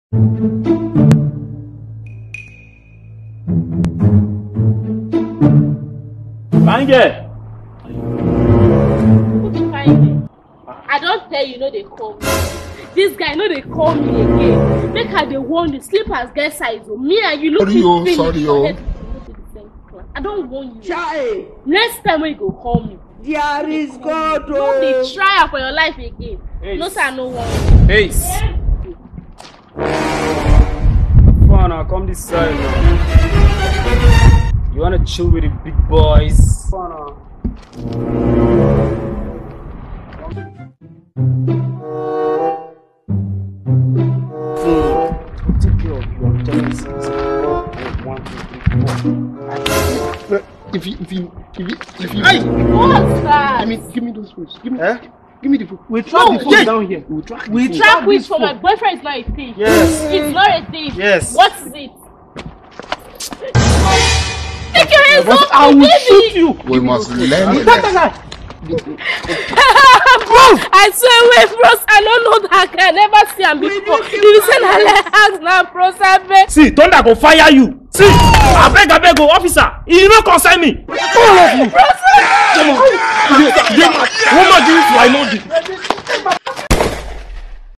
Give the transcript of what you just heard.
Bange! I don't tell you, no they call me. This guy, no they call me again. Make her they warn you, sleepers get size. Me and you look Sorry. I don't want you. Chai. Next time when you go call me. There is God. Don't they try for your life again. Hey. No sir, no one. Hey! Fun, I'll come this side now. You wanna chill with the big boys? Fun, take care of you. I'm telling you. 1, 2, 3, 4. If you Hey! What's that? give me those foods. Give me the food. We track the phone down here. We Track which for my boyfriend is not a thief. Yes. It's not a thief. Yes. What is it? Take your hands off I me, will baby. shoot you. We must learn it. I swear, wait, bros. I don't know that guy. I never see him before. You say I let ask now, bros. I beg. See, Thunder go fire you. See, I beg, go, officer. You don't concern me. All of you. Woman, do it. I know this.